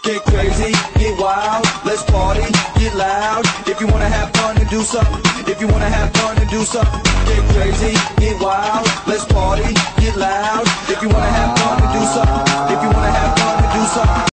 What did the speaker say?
Get crazy, get wild, let's party, get loud. If you wanna have fun and do something, if you wanna have fun and do something. Get crazy, get wild, let's party, get loud. If you wanna have fun